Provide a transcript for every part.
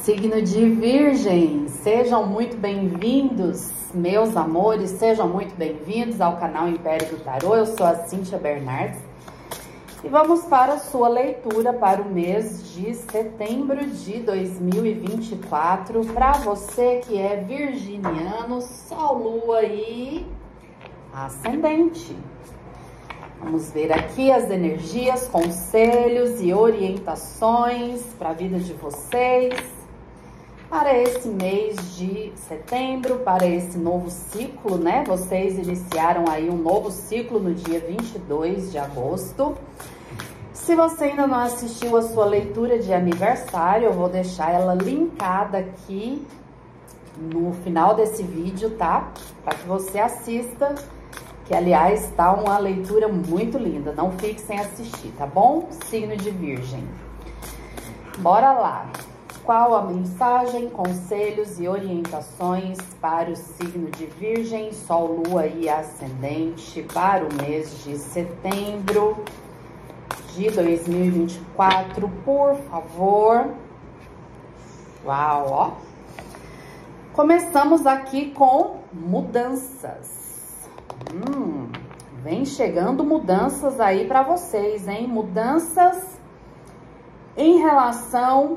Signo de Virgem, sejam muito bem-vindos, meus amores, sejam muito bem-vindos ao canal Império do Tarô. Eu sou a Cíntia Bernardes e vamos para a sua leitura para o mês de setembro de 2024. Para você que é virginiano, Sol, Lua e Ascendente. Vamos ver aqui as energias, conselhos e orientações para a vida de vocês para esse mês de setembro, para esse novo ciclo, né? Vocês iniciaram aí um novo ciclo no dia 22 de agosto. Se você ainda não assistiu a sua leitura de aniversário, eu vou deixar ela linkada aqui no final desse vídeo, tá? Para que você assista, que aliás tá uma leitura muito linda. Não fique sem assistir, tá bom? Signo de Virgem. Bora lá. Qual a mensagem, conselhos e orientações para o signo de Virgem, Sol, Lua e Ascendente para o mês de setembro de 2024, por favor? Uau, ó! Começamos aqui com mudanças. Vem chegando mudanças aí para vocês, hein? Mudanças em relação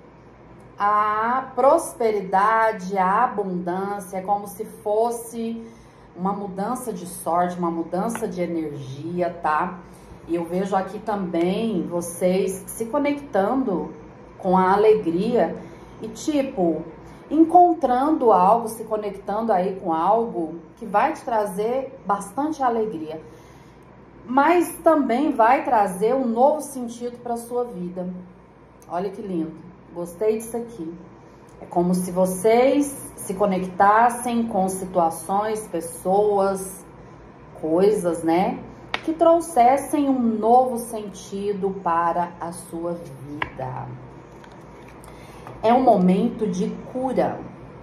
a prosperidade, a abundância, é como se fosse uma mudança de sorte, uma mudança de energia, tá? E eu vejo aqui também vocês se conectando com a alegria e tipo, encontrando algo, se conectando aí com algo que vai te trazer bastante alegria, mas também vai trazer um novo sentido para sua vida. Olha que lindo. Gostei disso aqui. É como se vocês se conectassem com situações, pessoas, coisas, né? Que trouxessem um novo sentido para a sua vida. É um momento de cura.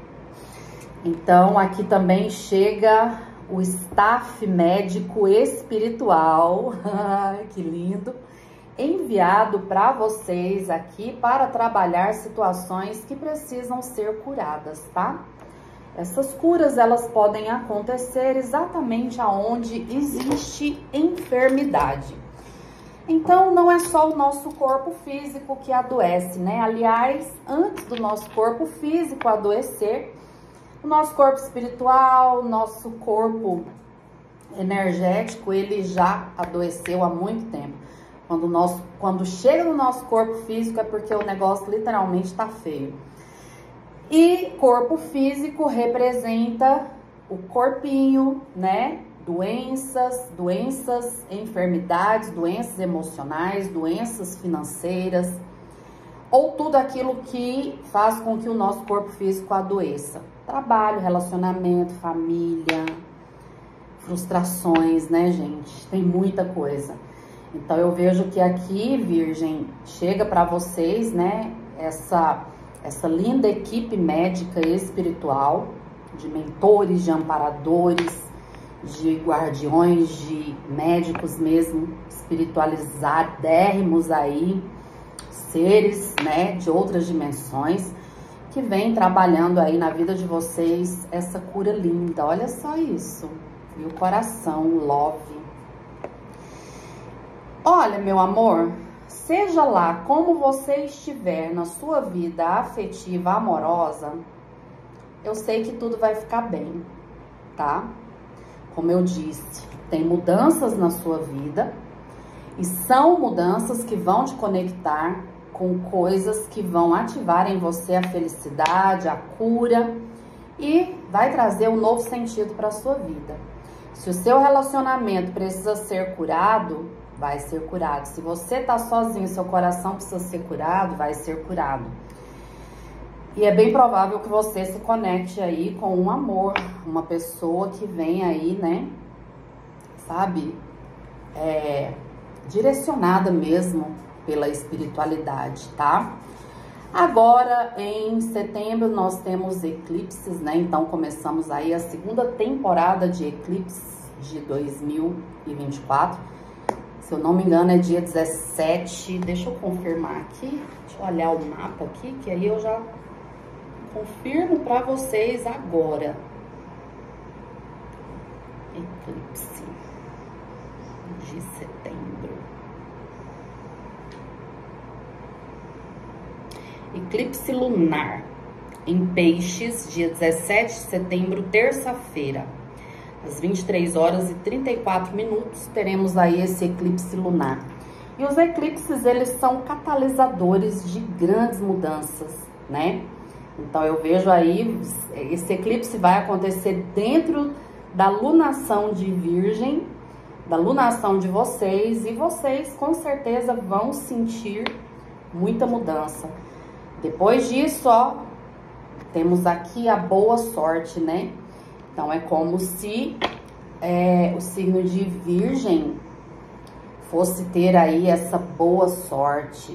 Então, aqui também chega o staff médico espiritual. Que lindo! Enviado para vocês aqui para trabalhar situações que precisam ser curadas, tá? Essas curas, elas podem acontecer exatamente aonde existe enfermidade. Então, não é só o nosso corpo físico que adoece, né? Aliás, antes do nosso corpo físico adoecer, o nosso corpo espiritual, o nosso corpo energético, ele já adoeceu há muito tempo. Quando chega no nosso corpo físico é porque o negócio literalmente está feio. E corpo físico representa o corpinho, né? Doenças, enfermidades, doenças emocionais, doenças financeiras, ou tudo aquilo que faz com que o nosso corpo físico adoeça. Trabalho, relacionamento, família, frustrações, né, gente? Tem muita coisa. Então, eu vejo que aqui, Virgem, chega para vocês, né, essa linda equipe médica e espiritual, de mentores, de amparadores, de guardiões, de médicos mesmo, espiritualizadérrimos aí, seres, né, de outras dimensões, que vem trabalhando aí na vida de vocês essa cura linda. Olha só isso. E o coração, love. Olha, meu amor, seja lá como você estiver na sua vida afetiva, amorosa, eu sei que tudo vai ficar bem, tá? Como eu disse, tem mudanças na sua vida e são mudanças que vão te conectar com coisas que vão ativar em você a felicidade, a cura e vai trazer um novo sentido para a sua vida. Se o seu relacionamento precisa ser curado, vai ser curado. Se você tá sozinho, seu coração precisa ser curado, vai ser curado. E é bem provável que você se conecte aí com um amor, uma pessoa que vem aí, né, sabe, direcionada mesmo pela espiritualidade, tá? Agora, em setembro, nós temos eclipses, né? Então, começamos aí a segunda temporada de eclipses de 2024. Se eu não me engano, é dia 17. Deixa eu confirmar aqui. Deixa eu olhar o mapa aqui, que aí eu já Confirmo para vocês agora. Eclipse de setembro. Eclipse lunar em Peixes, dia 17 de setembro, terça-feira, às 23 horas e 34 minutos, teremos aí esse eclipse lunar. E os eclipses, eles são catalisadores de grandes mudanças, né? Então, eu vejo aí, esse eclipse vai acontecer dentro da lunação de Virgem, da lunação de vocês, e vocês, com certeza, vão sentir muita mudança. Depois disso, ó, temos aqui a boa sorte, né? Então, é como se o signo de Virgem fosse ter aí essa boa sorte.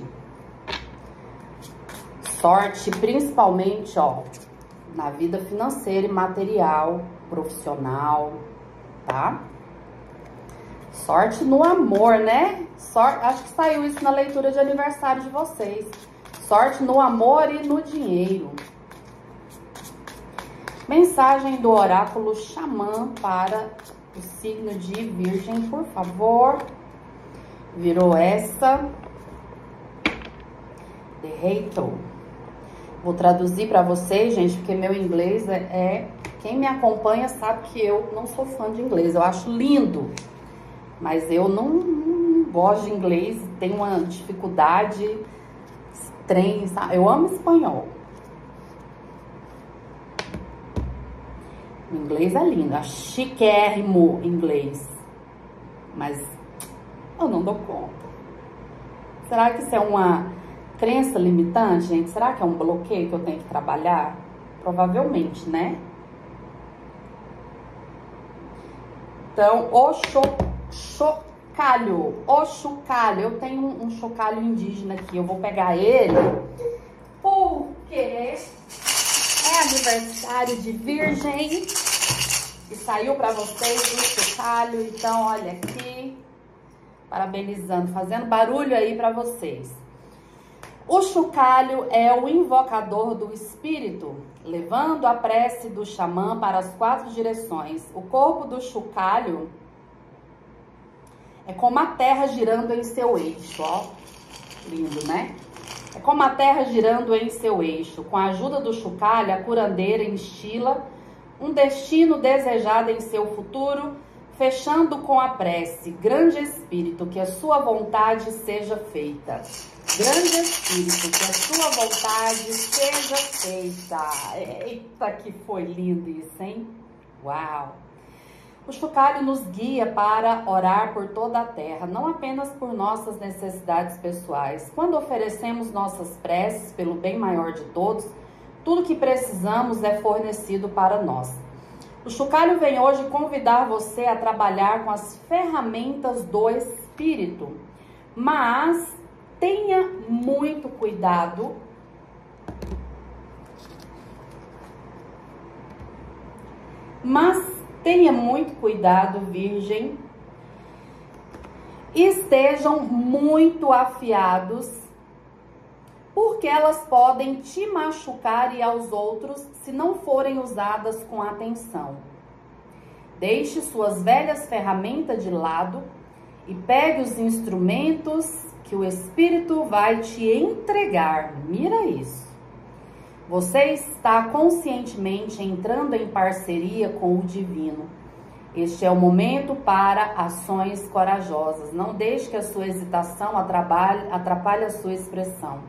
Sorte principalmente, ó, na vida financeira e material, profissional, tá? Sorte no amor, né? Acho que saiu isso na leitura de aniversário de vocês. Sorte no amor e no dinheiro. Mensagem do oráculo xamã para o signo de Virgem, por favor. Virou essa. Derreitou. Vou traduzir para vocês, gente, porque meu inglês quem me acompanha sabe que eu não sou fã de inglês. Eu acho lindo, mas eu não gosto de inglês. Tenho uma dificuldade estranha, sabe? Eu amo espanhol. O inglês é lindo, é chiquérrimo inglês. Mas eu não dou conta. Será que isso é uma crença limitante, gente? Será que é um bloqueio que eu tenho que trabalhar? Provavelmente, né? Então, o chocalho. O chocalho. Eu tenho um chocalho indígena aqui. Eu vou pegar ele porque é aniversário de Virgem e saiu para vocês o chocalho. Então, olha aqui, parabenizando, fazendo barulho aí para vocês. O chocalho é o invocador do espírito, levando a prece do xamã para as 4 direções. O corpo do chocalho é como a terra girando em seu eixo, ó. Lindo, né? É como a terra girando em seu eixo. Com a ajuda do chocalho, a curandeira instila um destino desejado em seu futuro, fechando com a prece: grande espírito, que a sua vontade seja feita. Grande espírito, que a sua vontade seja feita. Eita, que foi lindo isso, hein? Uau! O chocalho nos guia para orar por toda a terra, não apenas por nossas necessidades pessoais. Quando oferecemos nossas preces pelo bem maior de todos, tudo que precisamos é fornecido para nós. O chocalho vem hoje convidar você a trabalhar com as ferramentas do espírito, mas tenha muito cuidado Virgem. Estejam muito afiados, porque elas podem te machucar e aos outros se não forem usadas com atenção. Deixe suas velhas ferramentas de lado e pegue os instrumentos que o Espírito vai te entregar. Mira isso. Você está conscientemente entrando em parceria com o divino. Este é o momento para ações corajosas. Não deixe que a sua hesitação atrapalhe a sua expressão.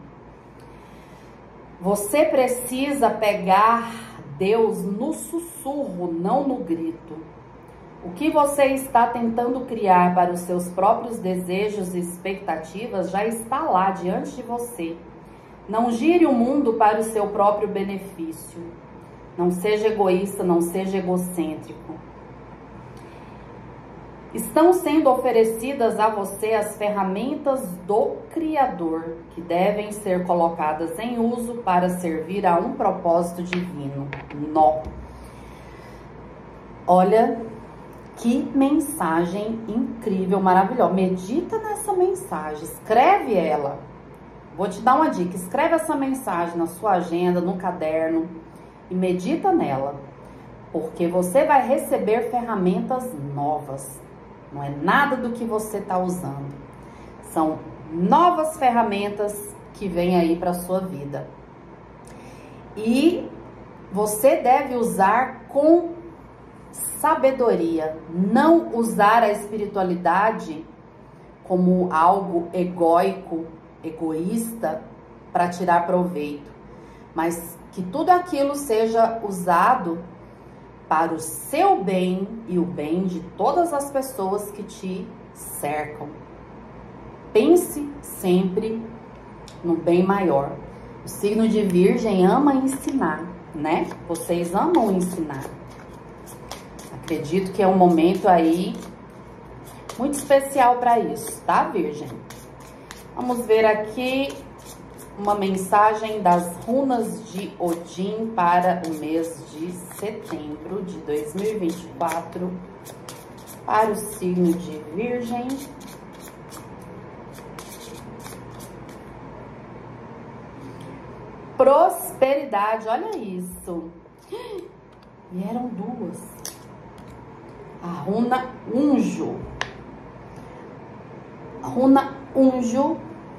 Você precisa pegar Deus no sussurro, não no grito. O que você está tentando criar para os seus próprios desejos e expectativas já está lá diante de você. Não gire o mundo para o seu próprio benefício. Não seja egoísta, não seja egocêntrico. Estão sendo oferecidas a você as ferramentas do Criador, que devem ser colocadas em uso para servir a um propósito divino. Nó. Olha que mensagem incrível, maravilhosa. Medita nessa mensagem, escreve ela. vou te dar uma dica. Escreve essa mensagem na sua agenda, no caderno e medita nela. Porque você vai receber ferramentas novas. Não é nada do que você está usando. São novas ferramentas que vêm aí para a sua vida. E você deve usar com sabedoria. Não usar a espiritualidade como algo egóico, egoísta, para tirar proveito. Mas que tudo aquilo seja usado para o seu bem e o bem de todas as pessoas que te cercam. Pense sempre no bem maior. O signo de Virgem ama ensinar, né? Vocês amam ensinar. Acredito que é um momento aí muito especial para isso, tá, Virgem? Vamos ver aqui uma mensagem das runas de Odin para o mês de setembro de 2024 para o signo de Virgem. Prosperidade, olha isso. E eram duas. A runa Unjo. A runa Unjo.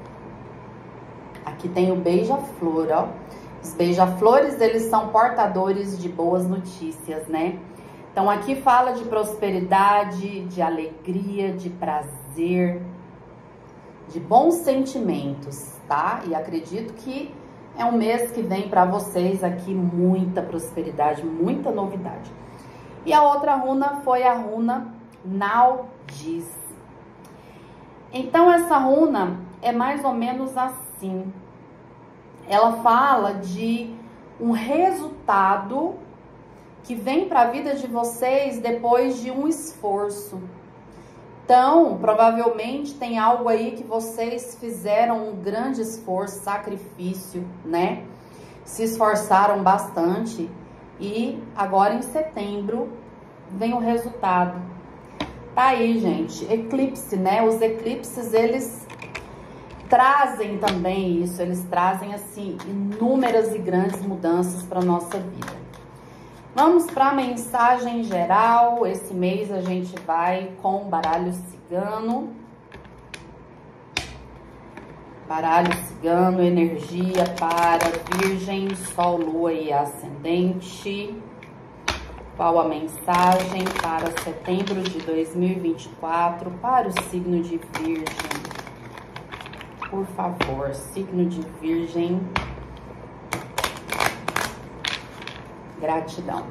Aqui tem o beija-flor, ó. Os beija-flores, eles são portadores de boas notícias, né? Então, aqui fala de prosperidade, de alegria, de prazer, de bons sentimentos, tá? E acredito que é um mês que vem para vocês aqui muita prosperidade, muita novidade. E a outra runa foi a runa Naldis. Então, essa runa é mais ou menos assim. Ela fala de um resultado que vem para a vida de vocês depois de um esforço. Então, provavelmente tem algo aí que vocês fizeram um grande esforço, sacrifício, né? Se esforçaram bastante e agora em setembro vem o resultado. Tá aí, gente, eclipse, né? Os eclipses, eles trazem também isso, eles trazem, assim, inúmeras e grandes mudanças para nossa vida. Vamos para a mensagem geral. Esse mês a gente vai com baralho cigano. Baralho cigano, energia para Virgem, Sol, Lua e Ascendente. Qual a mensagem para setembro de 2024 para o signo de Virgem? Por favor, signo de Virgem. Gratidão.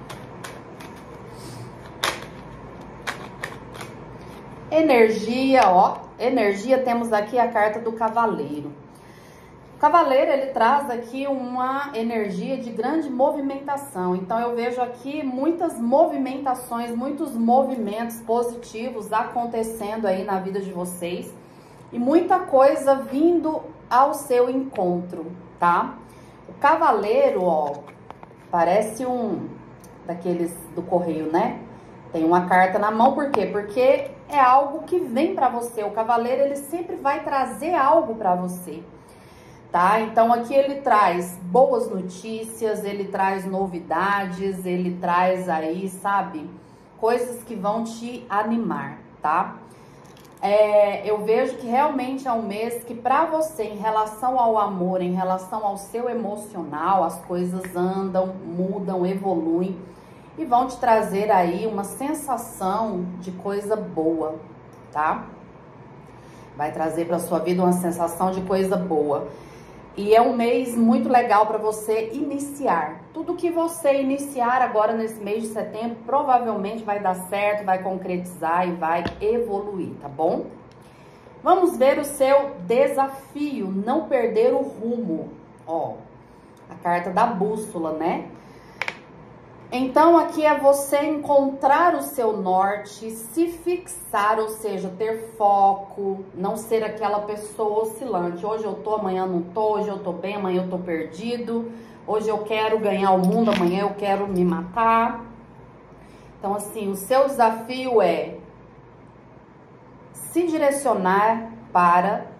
Energia, ó. Energia, temos aqui a carta do Cavaleiro. O Cavaleiro, ele traz aqui uma energia de grande movimentação. Então, eu vejo aqui muitas movimentações, muitos movimentos positivos acontecendo aí na vida de vocês. E muita coisa vindo ao seu encontro, tá? O Cavaleiro, ó, parece um daqueles do correio, né? Tem uma carta na mão, por quê? Porque é algo que vem pra você. O Cavaleiro, ele sempre vai trazer algo pra você, tá? Então, aqui ele traz boas notícias, ele traz novidades, ele traz aí, sabe, coisas que vão te animar, tá? Eu vejo que realmente é um mês que pra você, em relação ao amor, em relação ao seu emocional, as coisas andam, mudam, evoluem e vão te trazer aí uma sensação de coisa boa, tá? Vai trazer pra sua vida uma sensação de coisa boa. E é um mês muito legal para você iniciar. Tudo que você iniciar agora nesse mês de setembro provavelmente vai dar certo, vai concretizar e vai evoluir, tá bom? Vamos ver o seu desafio, não perder o rumo. Ó, a carta da bússola, né? Então, aqui é você encontrar o seu norte, se fixar, ou seja, ter foco, não ser aquela pessoa oscilante. Hoje eu tô, amanhã não tô, hoje eu tô bem, amanhã eu tô perdido, hoje eu quero ganhar o mundo, amanhã eu quero me matar. Então, assim, o seu desafio é se direcionar para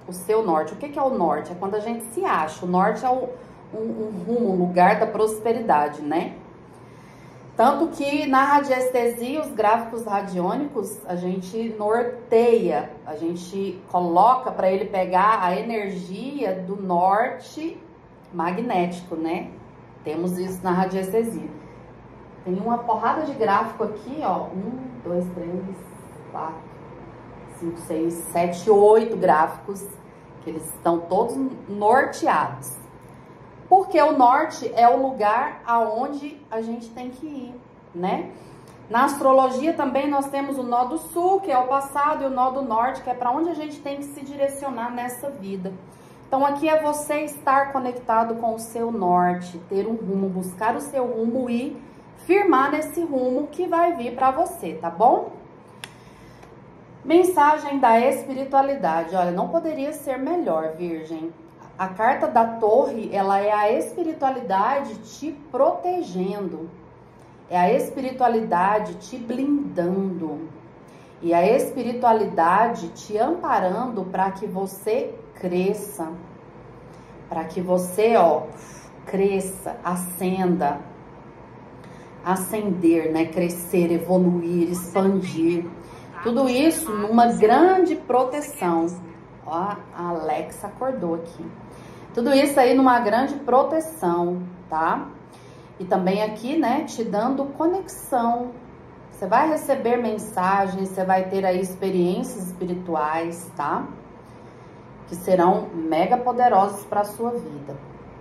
o seu norte. O que é o norte? É quando a gente se acha. O norte é um rumo, um lugar da prosperidade, né? Tanto que na radiestesia, os gráficos radiônicos, a gente norteia, a gente coloca para ele pegar a energia do norte magnético, né? Temos isso na radiestesia. Tem uma porrada de gráfico aqui, ó. 1, 2, 3, 4, 5, 6, 7, 8 gráficos, que eles estão todos norteados. Porque o norte é o lugar aonde a gente tem que ir, né? Na astrologia também nós temos o nó do sul, que é o passado, e o nó do norte, que é para onde a gente tem que se direcionar nessa vida. Então aqui é você estar conectado com o seu norte, ter um rumo, buscar o seu rumo e firmar nesse rumo que vai vir para você, tá bom? Mensagem da espiritualidade. Olha, não poderia ser melhor, Virgem. A carta da torre, ela é a espiritualidade te protegendo. É a espiritualidade te blindando. E a espiritualidade te amparando para que você cresça. Para que você, ó, cresça, ascenda. Ascender, né? Crescer, evoluir, expandir. Tudo isso numa grande proteção. Ó, a Alexa acordou aqui. Tudo isso aí numa grande proteção, tá? E também aqui, né, te dando conexão. Você vai receber mensagens, você vai ter aí experiências espirituais, tá? Que serão mega poderosas para a sua vida.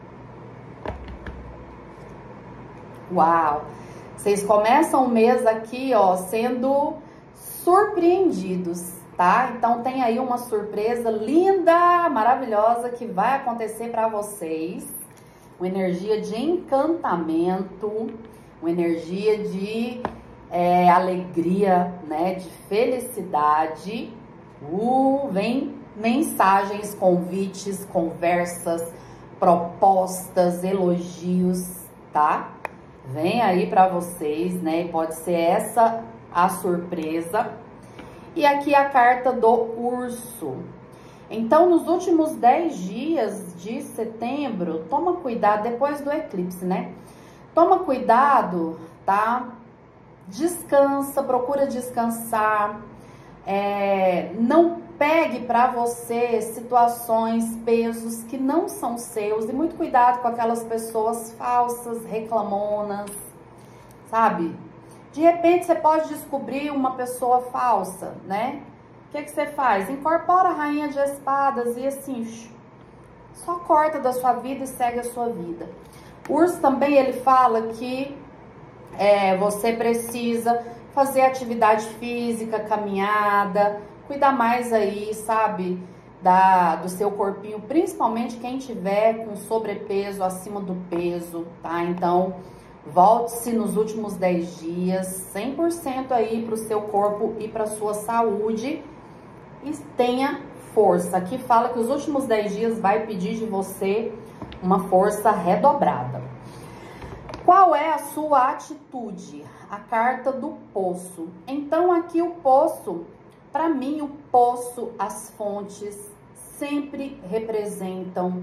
Uau! Vocês começam o mês aqui, ó, sendo surpreendidos, tá? Então tem aí uma surpresa linda, maravilhosa que vai acontecer para vocês. Uma energia de encantamento, uma energia de alegria, né? De felicidade. Vem mensagens, convites, conversas, propostas, elogios, tá? Vem aí para vocês, né? Pode ser essa a surpresa. E aqui a carta do urso. Então, nos últimos 10 dias de setembro, toma cuidado, depois do eclipse, né? Toma cuidado, tá? Descansa, procura descansar. Não pegue para você situações, pesos que não são seus. E muito cuidado com aquelas pessoas falsas, reclamonas, sabe? De repente você pode descobrir uma pessoa falsa, né? O que você faz? Incorpora a rainha de espadas e assim, só corta da sua vida e segue a sua vida. O urso também, ele fala que você precisa fazer atividade física, caminhada, cuidar mais aí, sabe, do seu corpinho, principalmente quem tiver com sobrepeso, acima do peso, tá? Então, volte-se nos últimos 10 dias, 100% aí para o seu corpo e para sua saúde e tenha força. Aqui fala que os últimos 10 dias vai pedir de você uma força redobrada. Qual é a sua atitude? A carta do poço. Então, aqui o poço, para mim, o poço, as fontes, sempre representam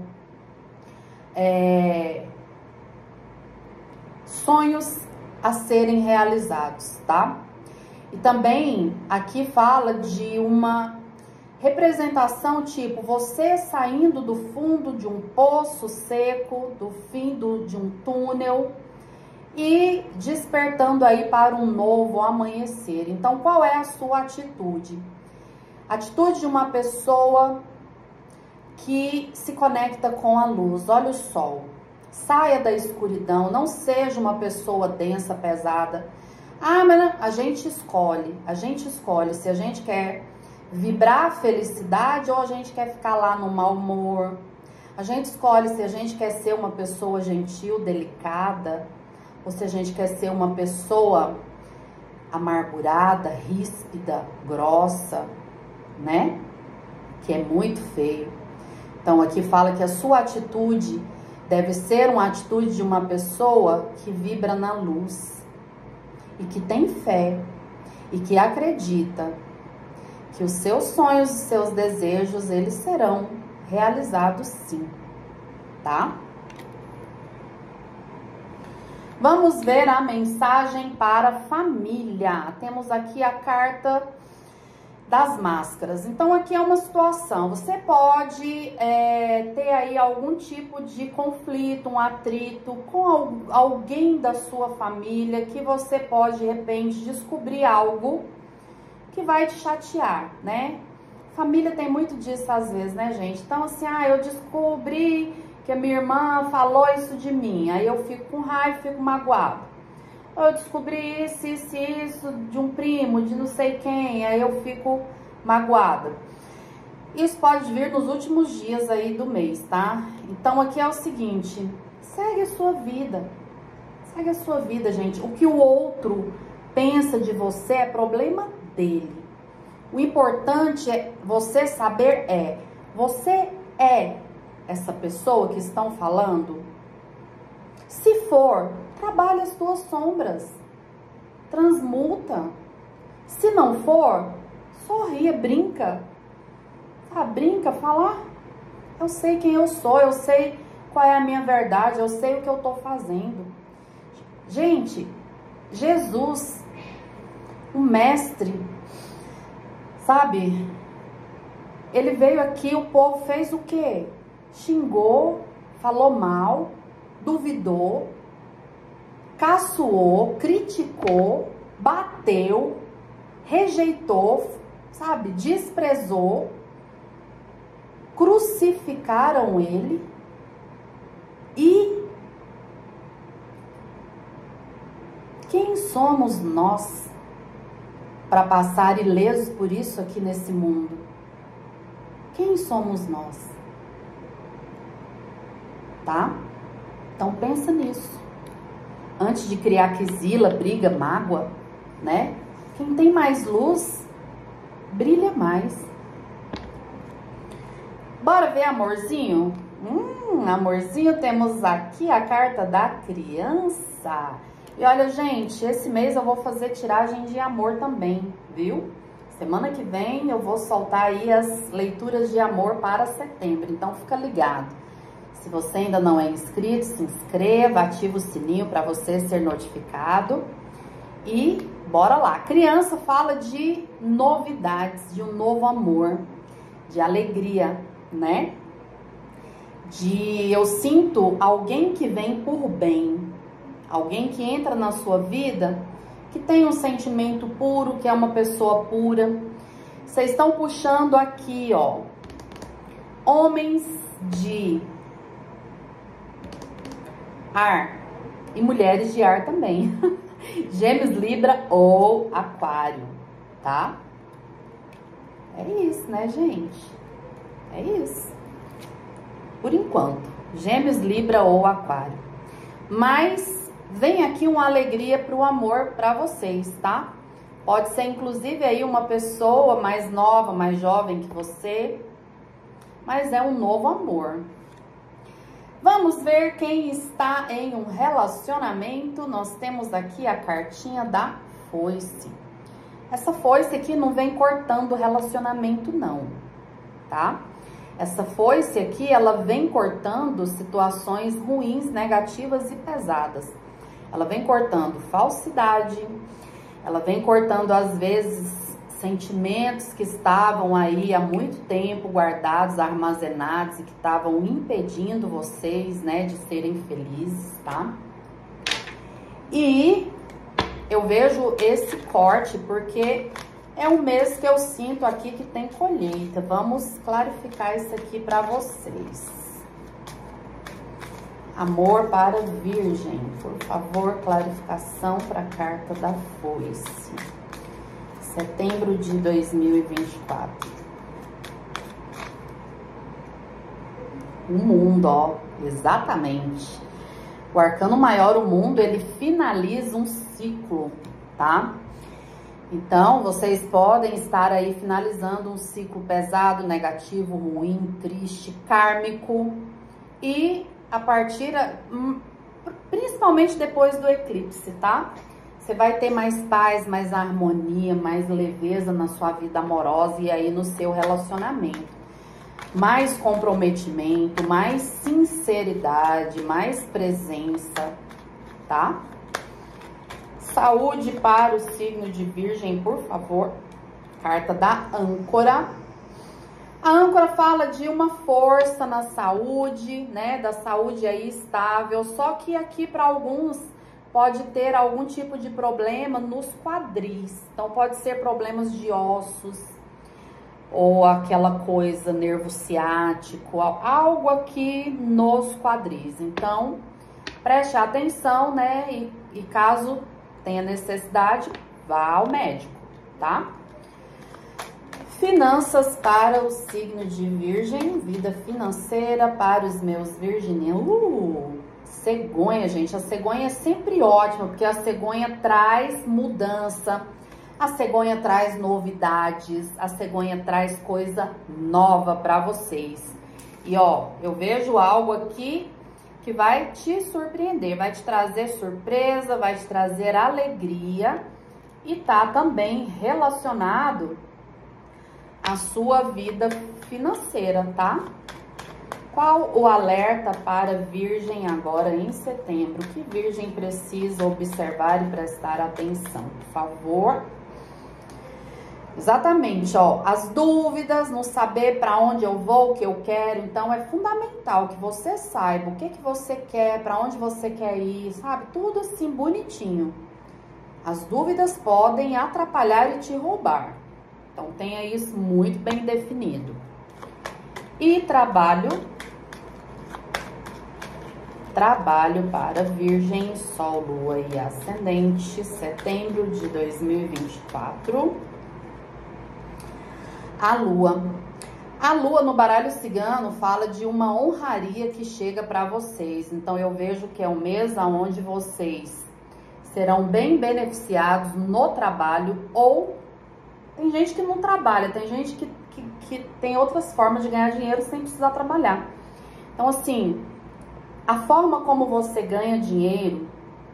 sonhos a serem realizados, tá? E também aqui fala de uma representação tipo você saindo do fundo de um poço seco, do fim de um túnel e despertando aí para um novo amanhecer. Então, qual é a sua atitude? Atitude de uma pessoa que se conecta com a luz. Olha o sol. Saia da escuridão, não seja uma pessoa densa, pesada. Mas a gente escolhe se a gente quer vibrar a felicidade ou a gente quer ficar lá no mau humor. A gente escolhe se a gente quer ser uma pessoa gentil, delicada, ou se a gente quer ser uma pessoa amargurada, ríspida, grossa, né? Que é muito feio. Então aqui fala que a sua atitude deve ser uma atitude de uma pessoa que vibra na luz e que tem fé e que acredita que os seus sonhos, os seus desejos, eles serão realizados sim, tá? Vamos ver a mensagem para a família. Temos aqui a carta das máscaras. Então, aqui é uma situação. Você pode ter aí algum tipo de conflito, um atrito com alguém da sua família, que você pode, de repente, descobrir algo que vai te chatear, né? Família tem muito disso às vezes, né, gente? Então, assim, eu descobri que a minha irmã falou isso de mim, aí eu fico com raiva, fico magoado. Eu descobri isso de um primo, de não sei quem, aí eu fico magoada. Isso pode vir nos últimos dias aí do mês, tá? Então aqui é o seguinte, segue a sua vida. Segue a sua vida, gente. O que o outro pensa de você é problema dele. O importante é você saber você é essa pessoa que estão falando? Se for, trabalha as tuas sombras, transmuta. Se não for, sorria, brinca. Brinca, fala, eu sei quem eu sou, eu sei qual é a minha verdade, eu sei o que eu tô fazendo. Gente, Jesus, o mestre, sabe? Ele veio aqui, o povo fez o quê? Xingou, falou mal, duvidou, caçoou, criticou, bateu, rejeitou, sabe, desprezou, crucificaram ele e quem somos nós para passar ilesos por isso aqui nesse mundo? Quem somos nós? Tá? Então pensa nisso. Antes de criar quizila, briga, mágoa, né? Quem tem mais luz, brilha mais. Bora ver amorzinho? Amorzinho, temos aqui a carta da criança. E olha, gente, esse mês eu vou fazer tiragem de amor também, viu? Semana que vem eu vou soltar aí as leituras de amor para setembro, então fica ligado. Se você ainda não é inscrito, se inscreva, ativa o sininho para você ser notificado. E bora lá. A criança fala de novidades, de um novo amor, de alegria, né? Eu sinto alguém que vem por bem, alguém que entra na sua vida, que tem um sentimento puro, que é uma pessoa pura. Vocês estão puxando aqui, ó, homens de ar e mulheres de ar também. Gêmeos, Libra ou Aquário, tá? É isso, né, gente? É isso. Por enquanto, Gêmeos, Libra ou Aquário. Mas vem aqui uma alegria pro amor para vocês, tá? Pode ser inclusive aí uma pessoa mais nova, mais jovem que você, mas é um novo amor. Vamos ver quem está em um relacionamento. Nós temos aqui a cartinha da foice. Essa foice aqui não vem cortando o relacionamento não, tá? Essa foice aqui, ela vem cortando situações ruins, negativas e pesadas. Ela vem cortando falsidade, ela vem cortando às vezes sentimentos que estavam aí há muito tempo guardados, armazenados e que estavam impedindo vocês, né, de serem felizes, tá? E eu vejo esse corte porque é um mês que eu sinto aqui que tem colheita. Vamos clarificar isso aqui para vocês. Amor para Virgem, por favor, clarificação para a carta da foice. Setembro de 2024. O mundo, ó, exatamente. O arcano maior, o mundo, ele finaliza um ciclo, tá? Então, vocês podem estar aí finalizando um ciclo pesado, negativo, ruim, triste, kármico. E a partir, principalmente depois do eclipse, tá? Você vai ter mais paz, mais harmonia, mais leveza na sua vida amorosa e aí no seu relacionamento. Mais comprometimento, mais sinceridade, mais presença, tá? Saúde para o signo de Virgem, por favor. Carta da âncora. A âncora fala de uma força na saúde, né? Da saúde aí estável. Só que aqui para alguns pode ter algum tipo de problema nos quadris. Então pode ser problemas de ossos ou aquela coisa, nervo ciático, algo aqui nos quadris. Então preste atenção, né? E caso tenha necessidade, vá ao médico, tá? Finanças para o signo de Virgem, vida financeira para os meus virginianos. Cegonha, gente, a cegonha é sempre ótima, porque a cegonha traz mudança, a cegonha traz novidades, a cegonha traz coisa nova para vocês. E ó, eu vejo algo aqui que vai te surpreender, vai te trazer surpresa, vai te trazer alegria e tá também relacionado à sua vida financeira, tá? Qual o alerta para Virgem agora em setembro? O que Virgem precisa observar e prestar atenção, por favor? Exatamente, ó, as dúvidas, não saber para onde eu vou, o que eu quero. Então é fundamental que você saiba o que você quer, para onde você quer ir, sabe? Tudo assim bonitinho. As dúvidas podem atrapalhar e te roubar. Então tenha isso muito bem definido. E trabalho para Virgem, Sol, Lua e Ascendente, setembro de 2024. A Lua no baralho cigano fala de uma honraria que chega para vocês. Então eu vejo que é um mês onde vocês serão bem beneficiados no trabalho, ou tem gente que não trabalha, tem gente que tem outras formas de ganhar dinheiro sem precisar trabalhar. Então assim, a forma como você ganha dinheiro,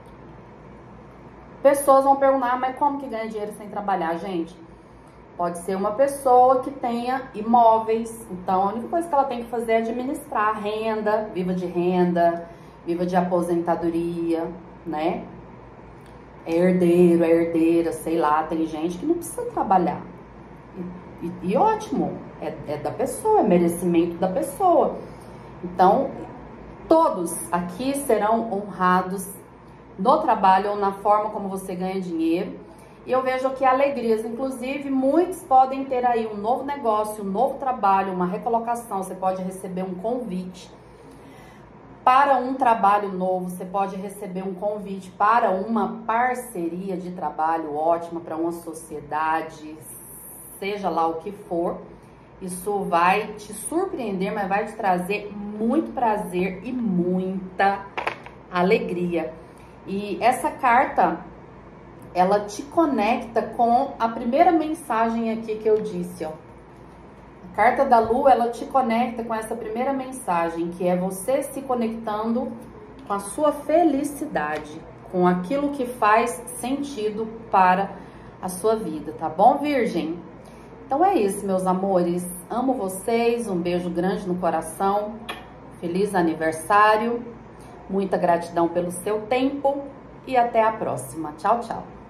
pessoas vão perguntar, mas como que ganha dinheiro sem trabalhar, gente? Pode ser uma pessoa que tenha imóveis, então a única coisa que ela tem que fazer é administrar a renda, viva de aposentadoria, né? É herdeiro, é herdeira, sei lá, tem gente que não precisa trabalhar. E ótimo, é da pessoa, é merecimento da pessoa. Então, todos aqui serão honrados no trabalho ou na forma como você ganha dinheiro. E eu vejo aqui alegrias, inclusive muitos podem ter aí um novo negócio, um novo trabalho, uma recolocação. Você pode receber um convite para um trabalho novo, você pode receber um convite para uma parceria de trabalho ótima, para uma sociedade, seja lá o que for. Isso vai te surpreender, mas vai te trazer muito prazer e muita alegria. E essa carta, ela te conecta com a primeira mensagem aqui que eu disse, ó. A carta da Lua, ela te conecta com essa primeira mensagem, que é você se conectando com a sua felicidade, com aquilo que faz sentido para a sua vida, tá bom, Virgem? Então é isso, meus amores. Amo vocês, um beijo grande no coração. Feliz aniversário. Muita gratidão pelo seu tempo e até a próxima. Tchau, tchau.